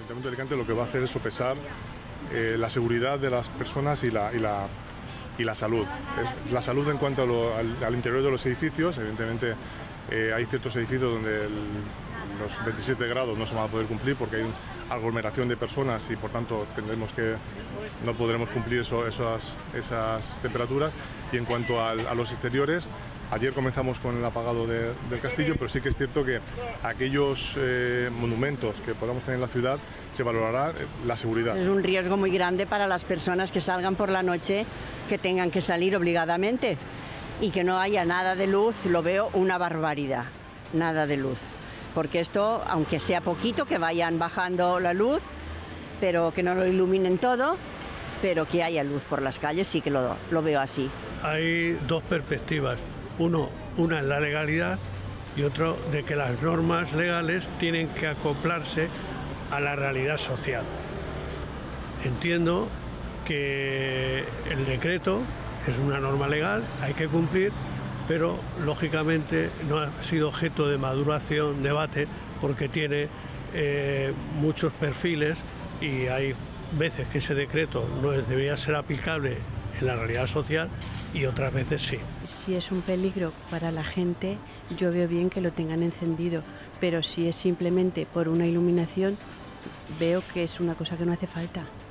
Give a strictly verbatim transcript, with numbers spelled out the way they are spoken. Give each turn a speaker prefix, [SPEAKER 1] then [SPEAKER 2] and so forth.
[SPEAKER 1] Ayuntamiento de Alicante lo que va a hacer es sopesar eh, la seguridad de las personas y la, y la, y la salud. Es, la salud en cuanto a lo, al, al interior de los edificios, evidentemente eh, hay ciertos edificios donde el, los veintisiete grados no se van a poder cumplir porque hay una aglomeración de personas y por tanto tendremos que, no podremos cumplir eso, esas, esas temperaturas. Y en cuanto al, a los exteriores, ayer comenzamos con el apagado de, del castillo, pero sí que es cierto que aquellos eh, monumentos que podamos tener en la ciudad se valorará la seguridad.
[SPEAKER 2] Es un riesgo muy grande para las personas que salgan por la noche, que tengan que salir obligadamente y que no haya nada de luz. Lo veo una barbaridad, nada de luz. Porque esto, aunque sea poquito, que vayan bajando la luz, pero que no lo iluminen todo, pero que haya luz por las calles, sí que lo, lo veo así.
[SPEAKER 3] Hay dos perspectivas. Uno, una en la legalidad y otro de que las normas legales tienen que acoplarse a la realidad social. Entiendo que el decreto es una norma legal, hay que cumplir, pero lógicamente no ha sido objeto de maduración, debate, porque tiene eh, muchos perfiles y hay veces que ese decreto no debería ser aplicable en la realidad social y otras veces sí.
[SPEAKER 4] Si es un peligro para la gente, yo veo bien que lo tengan encendido, pero si es simplemente por una iluminación, veo que es una cosa que no hace falta.